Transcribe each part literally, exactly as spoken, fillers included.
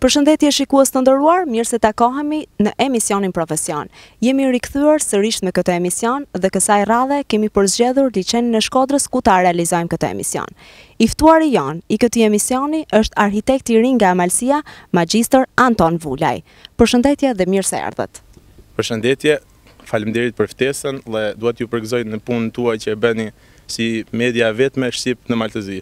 Përshëndetje shikues të nderuar, mirë se takohemi në emisionin Profesion. Jemi rikthyer sërish me këtë emision dhe kësaj radhe kemi përzgjedhur liçenin e Shkodrës ku ta realizojmë këtë emision. I ftuari jon i këtij emisioni është arkitekti i ri nga Amalsia, Magjistër Anton Vulaj. Përshëndetje dhe mirë se erdhët. Përshëndetje, faleminderit për ftesën dhe dua t'ju përgëzoj në punën tuaj që e bëni si media vetme shqip në Maltëzi.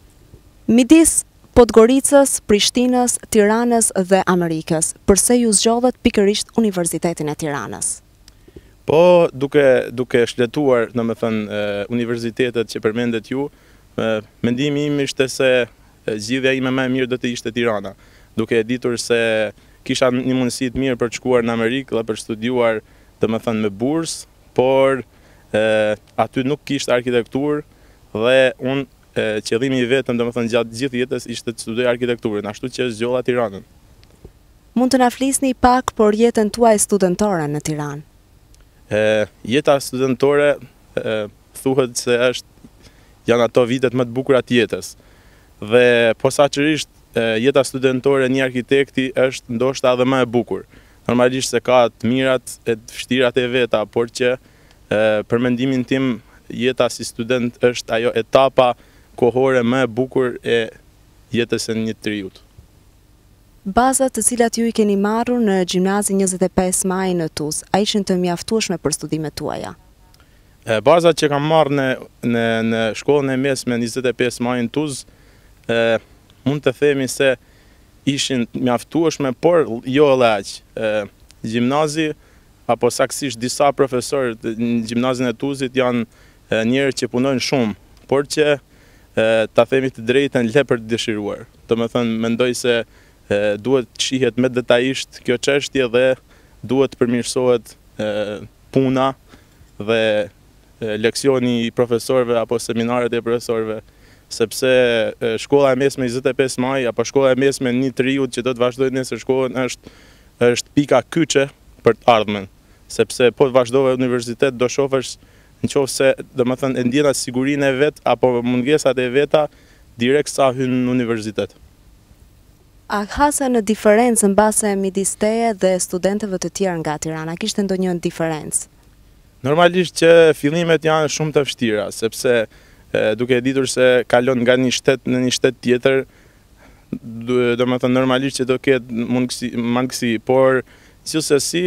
Midis Podgoricës, Prishtinës, Tiranës dhe Amerikës, përse ju zgjodhët pikërisht Universitetin e Tiranës? Po, duke duke shletuar, domethënë, universitetet që përmendet ju, mendimi im ishte se zgjidhja ime më e mirë do të ishte Tirana, duke e ditur se kisha një mundësi të mirë për të shkuar në Amerikë dhe për studiuar, domethënë, me bursë, por e, aty nuk kishte arkitekturë dhe unë qëllimi i vetëm, domethënë, gjatë gjithë jetës ishte të studioj arkitekturën, ashtu që zgjodha Tiranën. Mund të na flisni pak për jetën tuaj studentore në Tiranë? E, jeta studentore e, thuhet se është janë ato vitet më të bukura të jetës. Dhe posaçërisht jeta studentore një arkitekti është ndoshta edhe më e bukur. Normalisht se ka të mirat e të vështirat e veta, por që e, për mendimin tim jeta si student është ajo etapa kohore më e bukur e jetës së një njeriu. Bazat të cilat ju i keni marrur në Gjimnazin njëzet e pesë Maj në Tuzë, a ishin të mjaftueshme për studimet tuaja? E, bazat që kam marrë në, në, në shkollën e mesme njëzet e pesë Maj në Tuzë, e, mund të themi se ishin mjaftueshme, por jo edhe aq. Gjimnazi, apo saktësisht disa profesorë në Gjimnazin e Tuzit janë njerëz që punojnë shumë, por që ta themi të drejtën le për të dëshiruar. Domethënë, mendoj se e, duhet të shihet më detajisht kjo çështje dhe duhet të përmirësohet e, puna dhe e, leksioni i profesorëve apo seminaret e profesorëve, sepse e, shkolla e mesme njëzet e pesë Maj apo shkolla e mesme një triut që do të vazhdojë nesër shkollën është është pika kyçe për të ardhmen, sepse po të vazhdove universitet do shohësh në qoftë se, domethënë, e ndjen sigurinë e vet apo mungesat e veta direkt sa hyn në universitet. A hase në diferencë mbase midis teje dhe studentëve të tjerë nga Tirana? Kishte ndonjë diferencë? Normalisht që fillimet janë shumë të vështira, sepse e, duke e ditur se kalon nga një shtet në një shtet tjetër, domethënë normalisht që do ketë mundësi, mangësi, por gjithsesi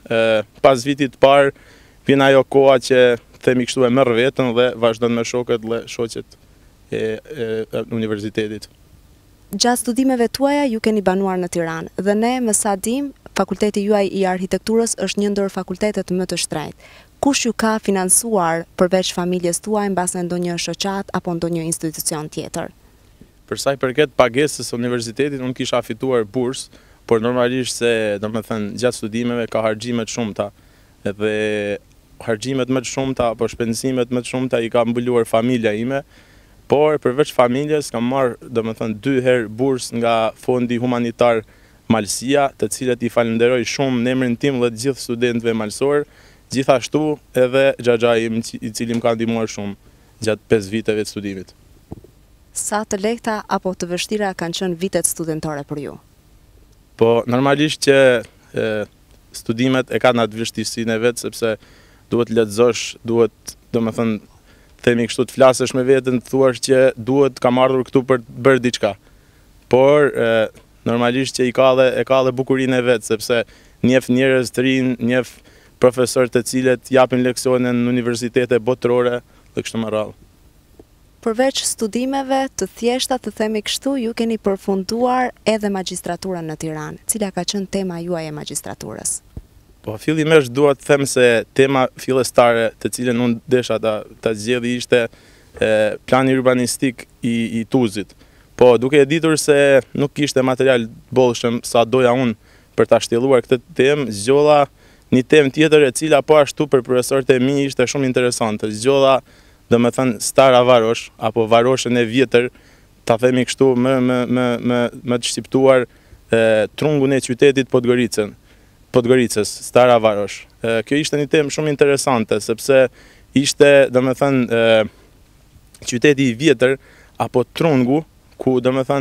pas vitit të parë vjen ajo koha që themi kështu e merr veten dhe vazhdon me shokët dhe shoqet e, e, e universitetit. Gjatë studimeve tuaja ju keni banuar në Tiranë dhe ne, me sa dim, fakulteti juaj i arkitekturës është një ndër fakultetet më të shtrenjtë. Kush ju ka financuar përveç familjes tuaj mbase ndonjë shoqat apo ndonjë institucion tjetër? Për sa i përket pagesës së universitetit, unë kisha fituar bursë, por normalisht se, domethënë, gjatë studimeve ka harxhime të shumta dhe harxhimet më të shumta apo shpenzimet më të shumta i ka mbuluar familja ime, por përveç familjes kam marrë, domethënë, dy herë bursë nga Fondi Humanitar Malsia, të cilët i falenderoj shumë në emrin tim dhe të gjithë studentëve malsor, gjithashtu edhe xhaxhai im i cili më ka ndihmuar shumë gjatë pesë viteve të studimit. Sa të lehta apo të vështira kanë qenë vitet studentore për ju? Po, normalisht që e, studimet e kanë atë vështirësinë e vet, sepse duhet lexosh, duhet, domethënë, themi kështu, të flasësh me veten, të thuash që duhet kam ardhur këtu për të bërë diçka. Por e, normalisht që i ka dhe e ka dhe bukurinë e vet, sepse njeh njerëz të rinj, njeh profesorë të cilët japin leksione në universitete botërore dhe kështu me radhë. Përveç studimeve të thjeshta, të themi kështu, ju keni përfunduar edhe magjistraturën në Tiranë. Cila ka qenë tema juaj e magjistraturës? Po, fillimisht dua të them se tema fillestare të cilën unë desha ta, ta zgjedhja ishte e, plani urbanistik i, i Tuzit. Po, duke e ditur se nuk kishte material bollshëm sa doja unë për ta shtjelluar këtë temë, zgjodha një temë tjetër e cila po ashtu për profesorët e mi ishte shumë interesante. Zgjodha, domethënë, Stara Varosh apo Varoshën e vjetër, ta themi kështu më më më më, më të shqiptuar e, trungun e qytetit Podgoricën. Podgoricës, Stara Varosh. E, kjo ishte një temë shumë interesante, sepse ishte, domethënë, qyteti i vjetër apo trungu, ku domethënë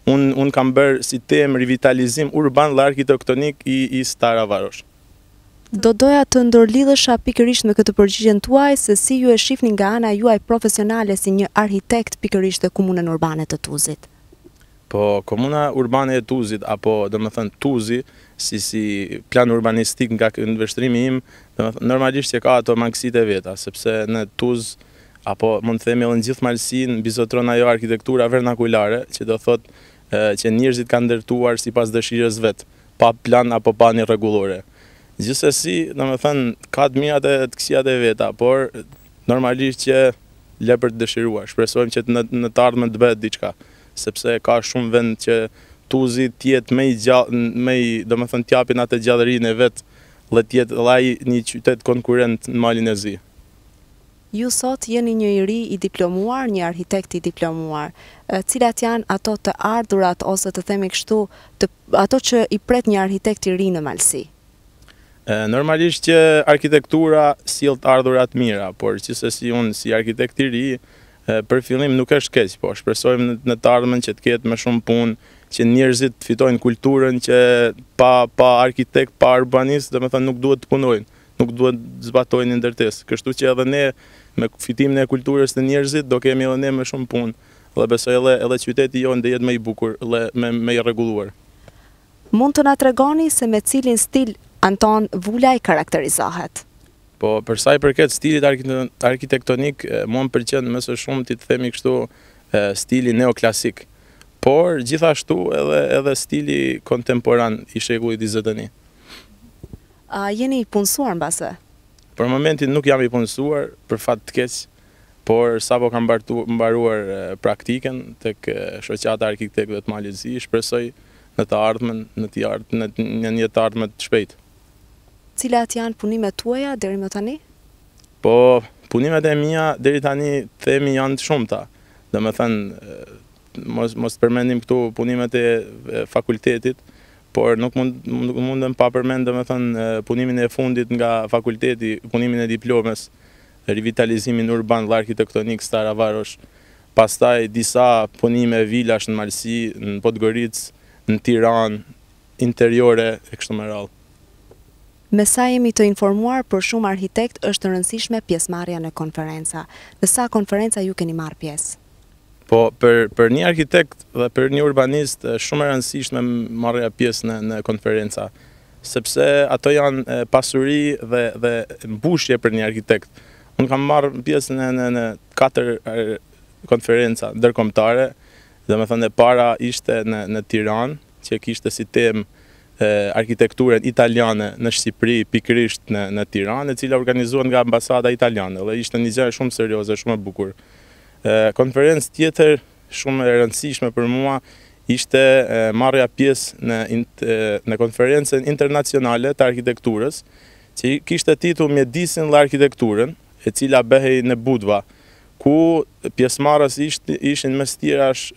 unë un kam bërë si temë rivitalizim urban dhe arkitektonik i, i Stara Varosh. Do doja të ndërlidhesha pikërisht me këtë përgjigjen tuaj se si ju e shihni nga ana juaj profesionale si një arhitekt pikërisht të komunën urbane të Tuzit. Po komuna urbane e Tuzit, apo do më thënë Tuzi, si si plan urbanistik nga në vështrimi im, normalisht që ka ato mangësitë e veta, sepse në Tuz, apo mund të themi edhe në gjithë Malsin, mbizotron ajo arkitektura vernakulare, që do thotë që njerëzit kanë ndërtuar sipas dëshirës vet, pa plan apo pa një rregullore. Gjithsesi, domethënë, ka të mirat e të këqijat e veta, por normalisht që le për të dëshiruar. Shpresojmë që në, në të ardhmen të bëhet diçka, sepse ka shumë vend që Tuzi të jetë më i gjallë, më i, domethënë, të japin atë gjallërinë e vet, dhe të jetë edhe ai një qytet konkurrent në malin e zi. Ju sot jeni një i ri i diplomuar, një arhitekt i diplomuar. Cilat janë ato të ardhurat ose të themi kështu, të, ato që i pret një arhitekt i ri në Malsi? Normalisht që arkitektura sjell të ardhurat mira, por gjithsesi unë si arhitekt i ri, për fillim nuk është keq, po shpresojmë në të ardhmen që të ketë më shumë punë, që njerëzit të fitojnë kulturën që pa pa arkitekt, pa urbanist, domethënë nuk duhet të punojnë, nuk duhet të zbatojnë ndërtesë. Kështu që edhe ne me fitimin e kulturës të njerëzit do kemi edhe ne më shumë punë, dhe besoj edhe edhe qyteti jonë do jetë më i bukur dhe më më i rregulluar. Mund të na tregoni se me cilin stil Anton Vulaj karakterizohet? Po për sa i përket stilit arkitektonik, mua më pëlqen më së shumti të themi kështu stili neoklasik, por gjithashtu edhe edhe stili kontemporan i shekullit njëzet e një. A jeni i punësuar mbase? Për momentin nuk jam i punësuar, për fat të keq, por sapo kam mbaruar praktikën tek shoqata e arkitektëve të Malit të Zi, shpresoj në të ardhmen, në të ardhmen, në një të ardhme të shpejtë. Cilat janë punimet tuaja deri më tani? Po, punimet e mia deri tani themi janë të shumta. Domethënë, mos mos përmendim këtu punimet e fakultetit, por nuk mund nuk mundem pa përmend domethënë punimin e fundit nga fakulteti, punimin e diplomës, rivitalizimin urban dhe arkitektonik Stara Varosh. Pastaj disa punime vilash në Malsi, në Podgoricë, në Tiranë, interiore e kështu me radhë. Me sa jemi të informuar, për shumë arhitekt është rëndësishme pjesëmarrja në konferenca. Në sa konferenca ju keni marrë pjesë? Po, për, për një arhitekt dhe për një urbanist, shumë e rëndësishme marrja pjesë në, në konferenca, sepse ato janë pasuri dhe, dhe mbushje për një arhitekt. Unë kam marrë pjesë në, në, në katër konferenca ndërkombëtare, dhe me thënë e para ishte në, në Tiranë, që kishte si temë arkitekturën italiane në Shqipëri, pikërisht në, në Tiranë, e cila organizuan nga ambasada italiane, dhe ishte një gjë shumë serioze, shumë e bukur. Konferencë tjetër shumë e rëndësishme për mua ishte marrja pjesë në, në konferencën internacionale të arkitekturës, që kishte titull Mjedisin dhe arkitekturën, e cila behej në Budva, ku pjesëmarrës ishin mes tjerash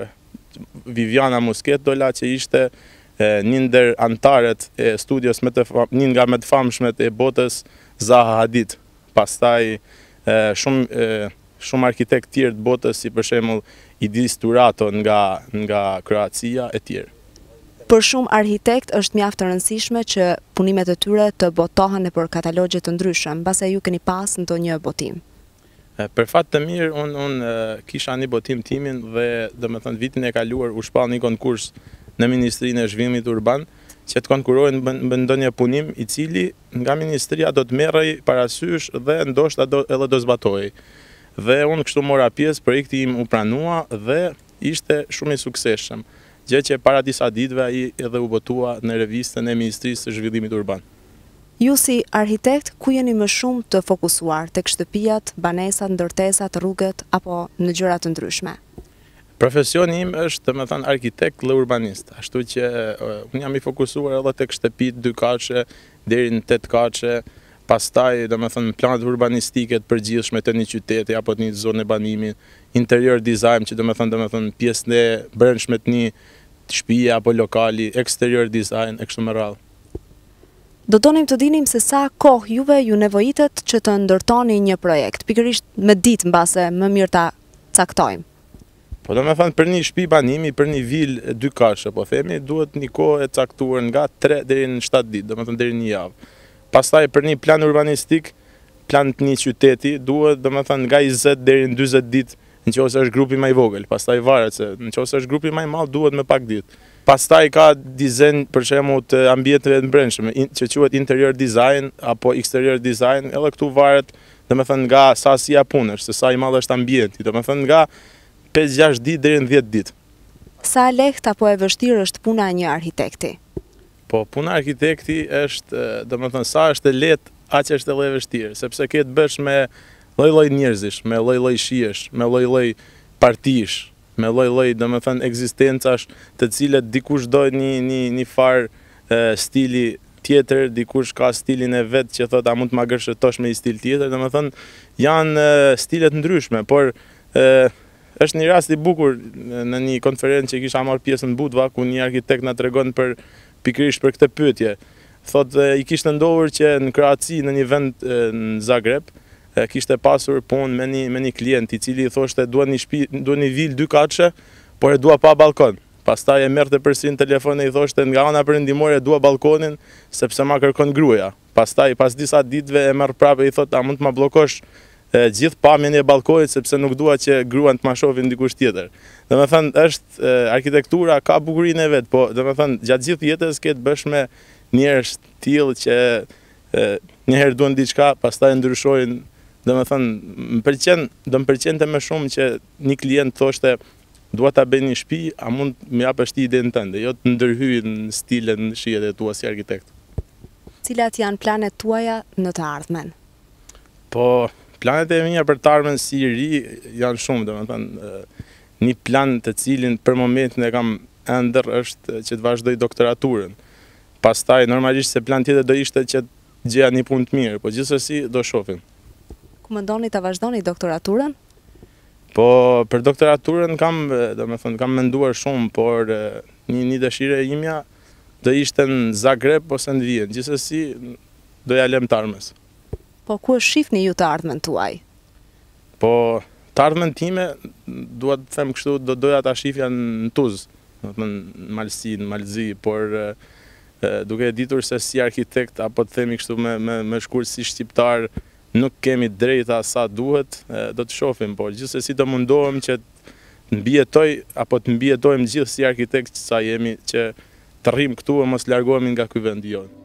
Viviana Musketola, që ishte një ndër antarët e studios me të një nga më të famshmet e botës, Zaha Hadid. Pastaj shumë shumë arkitekt tjerë të botës, si për shembull Idris Turato nga nga Kroacia e tjerë. Për shumë arhitekt është mjaft e rëndësishme që punimet e tyre të botohen nëpër katalogje të ndryshëm, mbase ju keni pas ndonjë botim. Për fat të mirë, unë un, kisha një botim timin dhe domethënë vitin e kaluar u shpall një konkurs në Ministrinë e Zhvillimit Urban, që të konkurojnë në ndonjë punim i cili nga Ministria do të merrej parasysh dhe ndoshta do, edhe do zbatohej. Dhe unë kështu mora pjesë, projekti im u pranua dhe ishte shumë i suksesshëm, gjë që para disa ditëve ai edhe u botua në revistën e Ministrisë së Zhvillimit Urban. Ju si arhitekt, ku jeni më shumë të fokusuar, tek shtëpiat, banesat, ndërtesat, rrugët apo në gjëra të ndryshme? Profesioni im është, me thënë, arkitekt dhe urbanist, ashtu që uh, unë jam i fokusuar edhe tek shtëpit dy kaçe deri në tetë kaçe, pastaj, do me thënë, planet urbanistike të përgjithshme të një qyteti apo të një zonë e banimit, interior design, që do me thënë, do me thënë, pjesën e brendshme të një shtëpie apo lokali, exterior design e kështu me radhë. Do donim të dinim se sa kohë juve ju nevojitet që të ndërtoni një projekt, pikërisht me ditë mbase më mirë ta caktojmë. Po do me thënë për një shtëpi banimi, për një vilë dy kashe, po themi, duhet një kohë e caktuar nga tre deri në shtatë ditë, do me thënë deri një javë. Pastaj për një plan urbanistik, plan të një qyteti, duhet do me thënë nga njëzet deri në njëzet ditë, në qoftë se është grupi më i vogël. Pastaj varet se në qoftë se është grupi më i madh duhet me pak ditë. Pastaj ka dizajn për shembull të ambienteve të brendshme, që quhet interior design apo exterior design, edhe këtu varet do me thënë nga sasia punësh, se sa i madh është ambienti, do me thënë nga pesë gjashtë ditë deri në dhjetë ditë. Sa lehtë apo e vështirë është puna e një arkitekti? Po, puna e arkitekti është, do me thënë, sa është e lehtë, aq është edhe e vështirë, sepse ke të bësh me lloj-lloj njerëzish, me lloj-lloj shijesh, me lloj-lloj partish, me lloj-lloj, do me thënë, ekzistencash, të cilët dikush do një një një far stili tjetër, dikush ka stilin e vet që thotë a mund të ma gërshëtosh me një stil tjetër, do me thënë, janë stilet ndryshme, por e, është një rast i bukur në një konferencë që kisha marrë pjesë në Budva, ku një arkitekt na tregon për pikërisht për këtë pyetje. Thotë i kishte ndodhur që në Kroaci, në një vend në Zagreb, kishte pasur punë me një me një klient i cili i thoshte dua një shtëpi, dua një vilë dy katëshe, por e dua pa balkon. Pastaj e merrte përsëri në telefon e i thoshte nga ana perëndimore dua balkonin sepse ma kërkon gruaja. Pastaj pas disa ditëve e merr prapë e i thotë a mund të ma bllokosh gjithë pamjen e balkonit sepse nuk dua që gruan të ma shohin dikush tjetër. Do me thënë, është arkitektura ka bukurinë e vet, po do me thënë gjatë gjithë jetës ke të bësh me njerëz të tillë që një herë duan diçka, pastaj ndryshojnë. Do me thënë, më pëlqen, do më pëlqente më shumë që një klient thoshte dua ta bëj një shtëpi, a mund më japësh ti idenë tënde, jo të ndërhyj në stilin, në shijet e tua si arkitekt. Cilat janë planet tuaja në të ardhmen? Po, planet e mia për të ardhmen si i ri janë shumë, do me thënë, një plan të cilin për momentin e kam ender është që të vazhdoj doktoraturën. Pastaj, normalisht se plan tjetër do ishte që të gjeja një punë të mirë, po gjithsesi do shohim. Ku mendoni ta vazhdoni doktoraturën? Po, për doktoraturën kam, do me thënë, kam menduar shumë, por një, një dëshire e imja do ishte në Zagreb ose në Vjenë, gjithsesi do ja lëm të ardhmes. Po ku e shihni ju të ardhmen tuaj? Po, të ardhmen time, dua të them kështu, do doja ta shifja në Tuzë, në Malsi, në Malzi, por e, duke e ditur se si arkitekt, apo të themi kështu me, me, me shkurt si shqiptar, nuk kemi drejta sa duhet, e, do të shohim, por gjithsesi do mundohem që të mbijetoj, apo të mbijetojmë gjithë si arkitekt sa jemi, që të rrim këtu e mos largohemi nga ky vend jonë.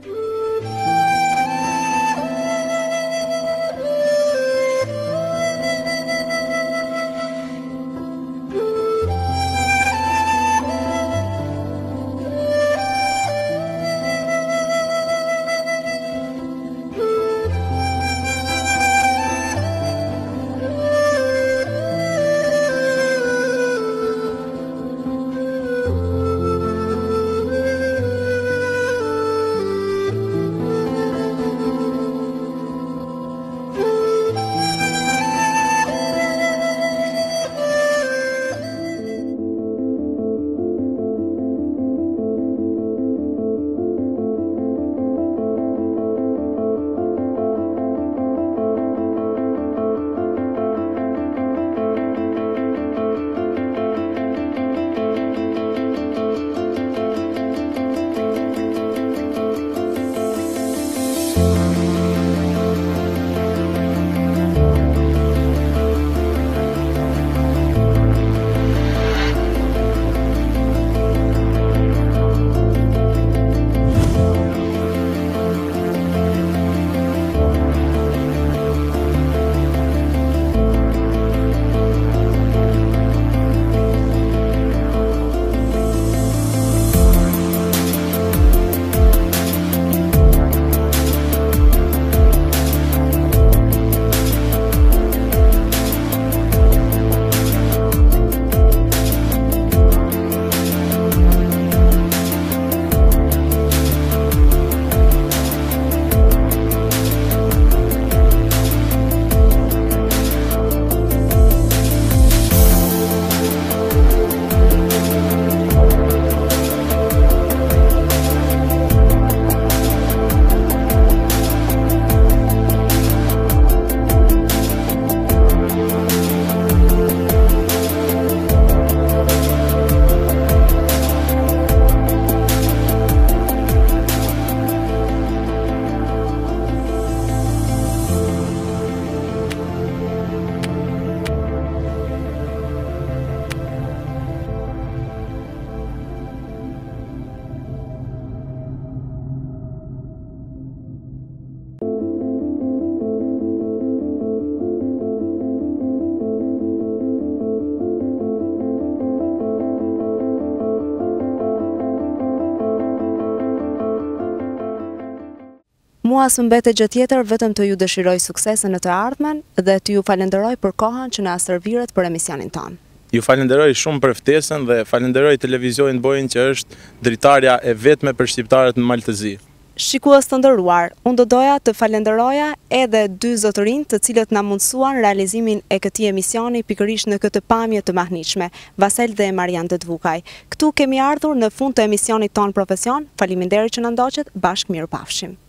Mua së mbete gjë tjetër vetëm të ju dëshiroj suksese në të ardhmen dhe të ju falenderoj për kohën që na serviret për emisionin tonë. Ju falenderoj shumë për ftesën dhe falenderoj Televizionin Bojën që është dritarja e vetme për shqiptarët në Maltëzi. Shikues të nderuar, unë do doja të falenderoja edhe dy zotërinj të cilët na mundsuan realizimin e këtij emisioni pikërisht në këtë pamje të mahnitshme, Vasel dhe Marian Dëtvukaj. Ktu kemi ardhur në fund të emisionit ton Profesion. Faleminderit që na ndoqët, bashkë mirupafshim.